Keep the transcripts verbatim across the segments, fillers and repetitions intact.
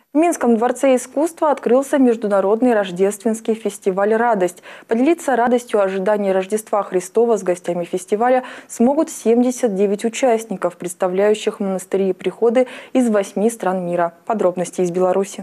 В Минском дворце искусства открылся международный рождественский фестиваль «Радость». Поделиться радостью ожидания Рождества Христова с гостями фестиваля смогут семьдесят девять участников, представляющих монастыри и приходы из восьми стран мира. Подробности из Беларуси.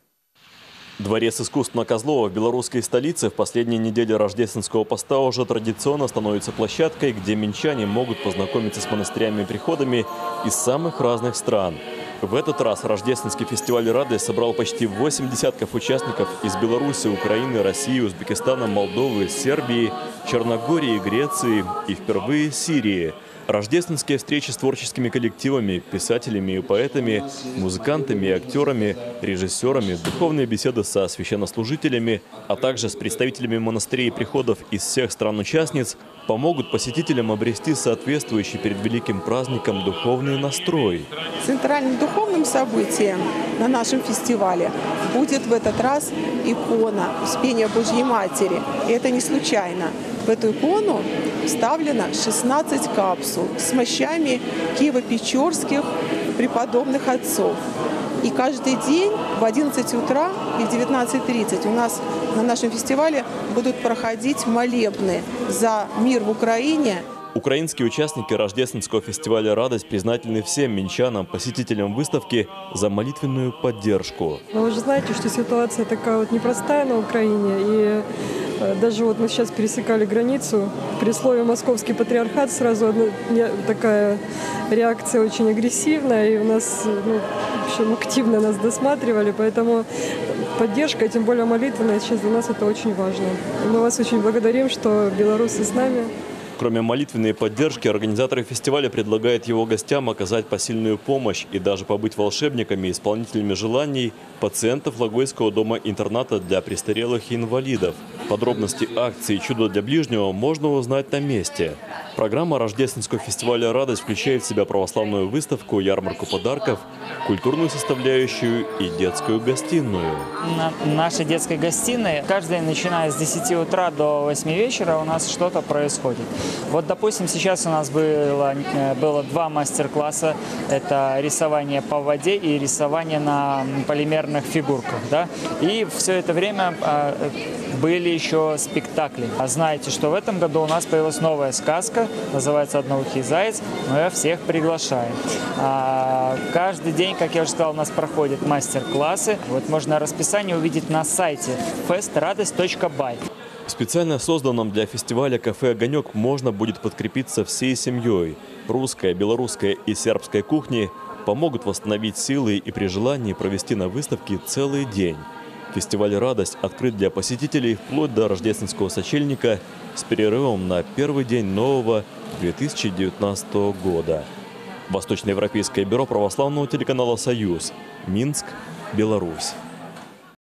Дворец искусств на Козлова в белорусской столице в последние недели рождественского поста уже традиционно становится площадкой, где минчане могут познакомиться с монастырями и приходами из самых разных стран. В этот раз рождественский фестиваль «Радость» собрал почти восемь десятков участников из Беларуси, Украины, России, Узбекистана, Молдовы, Сербии, Черногории, Греции и впервые Сирии. Рождественские встречи с творческими коллективами, писателями и поэтами, музыкантами и актерами, режиссерами, духовные беседы со священнослужителями, а также с представителями монастырей и приходов из всех стран-участниц помогут посетителям обрести соответствующий перед великим праздником духовный настрой. Центральным духовным событием на нашем фестивале будет в этот раз икона Успения Божьей Матери. И это не случайно. В эту икону вставлено шестнадцать капсул с мощами киево-печорских преподобных отцов. И каждый день в одиннадцать утра и в девятнадцать тридцать у нас на нашем фестивале будут проходить молебны за мир в Украине. Украинские участники рождественского фестиваля «Радость» признательны всем минчанам, посетителям выставки за молитвенную поддержку. Но вы же знаете, что ситуация такая вот непростая на Украине. И даже вот мы сейчас пересекали границу, при слове «Московский патриархат» сразу одна, такая реакция очень агрессивная. И у нас, ну, в общем, активно нас досматривали, поэтому поддержка, тем более молитвенная, сейчас для нас это очень важно. И мы вас очень благодарим, что белорусы с нами. Кроме молитвенной поддержки, организаторы фестиваля предлагают его гостям оказать посильную помощь и даже побыть волшебниками и исполнителями желаний пациентов Логойского дома-интерната для престарелых и инвалидов. Подробности акции «Чудо для ближнего» можно узнать на месте. Программа рождественского фестиваля «Радость» включает в себя православную выставку, ярмарку подарков, культурную составляющую и детскую гостиную. На нашей детской гостиной каждый, начиная с десяти утра до восьми вечера, у нас что-то происходит. Вот, допустим, сейчас у нас было, было два мастер-класса. Это рисование по воде и рисование на полимерных фигурках. Да? И все это время а, были еще спектакли. А знаете, что в этом году у нас появилась новая сказка, называется «Одноухий заяц», но я всех приглашаю. А, каждый день, как я уже сказал, у нас проходят мастер-классы. Вот можно расписание увидеть на сайте фест радость точка бай. В специально созданном для фестиваля кафе «Огонек» можно будет подкрепиться всей семьей. Русская, белорусская и сербская кухни помогут восстановить силы и при желании провести на выставке целый день. Фестиваль «Радость» открыт для посетителей вплоть до рождественского сочельника с перерывом на первый день нового две тысячи девятнадцатого года. Восточноевропейское бюро православного телеканала «Союз», Минск, Беларусь.